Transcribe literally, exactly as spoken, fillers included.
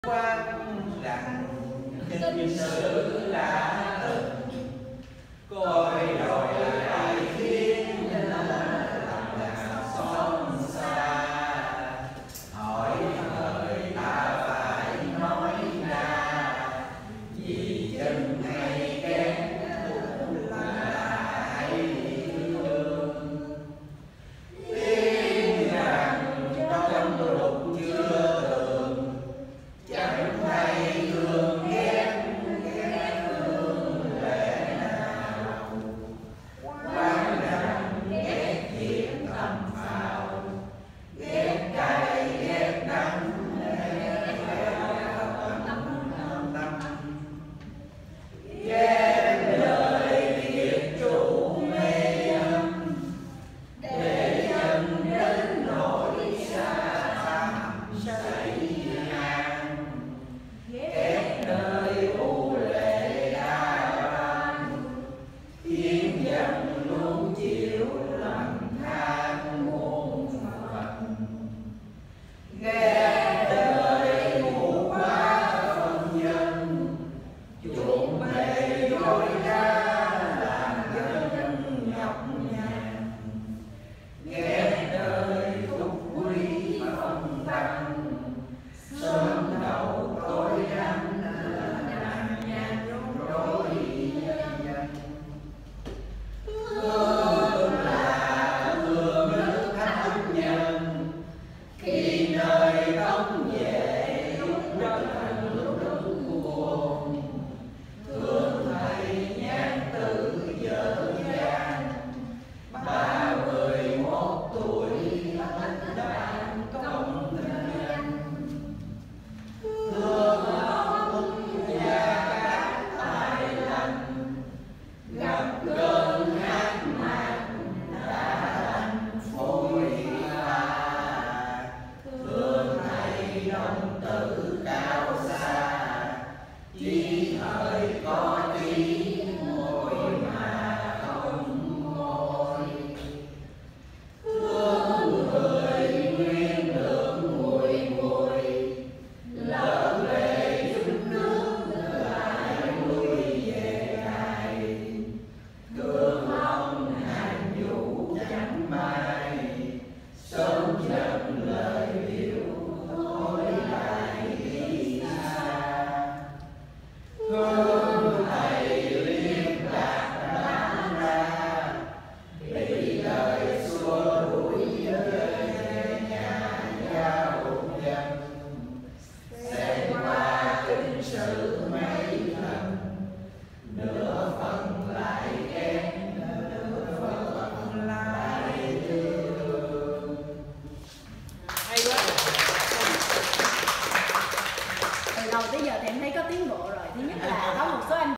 Quang rằng tình sự lạ tình, coi rồi lại khiến lòng nào xót xa. Hỏi thời ta phải nói ra, vì chân hay kém lại thương. Tin rằng trong lúc chưa từng, chẳng hay thương ghét, ghét thương lẽ nào. Quán rằng ghét thiệt thầm phào, ghét cay ghét đắng, ghét tâm tâm. Ghét lời thiệt trụ mê âm, để dân đến nỗi xa thẳm say ngang. Ghét nơi u lệ đa ban, khiến dân luôn chịu lầm than muôn phần. Ghét nơi mù quá phân dân, chuộng bề dối ra làm dân nhọc nhằn. Ghét nơi tục quý phân tăng, sớm đầu tối rắn làm nhàn rối dân. Thương là thương nước thánh nhân, khi nơi tống về lúc trần lúc buồn. Thương thầy nhan tử dở dang, ba mươi mốt tuổi thánh đàn công danh. Thương ông gia các tài lành, gặp cơn hát mạc đã thành phôi pha. Thương thầy đồng tử cao xa, chỉ thời có tí môi mà không môi. Thương người nguyên lượng nguội nguội, lỡ về chút nước lại lui về ngày. Thương ông hàng vũ chẳng mai, sớm nhận lời điệu thôi lại đi xa. Thương thầy liên lạc đã ra, bị lời xua đuổi về nhà giao dân. Xem qua kinh sử mấy lần, nửa phần lại kém, nửa phần lại thương. Hay quá. Từ đầu tới giờ thì em thấy có tiến bộ rồi. Thứ nhất là có một số anh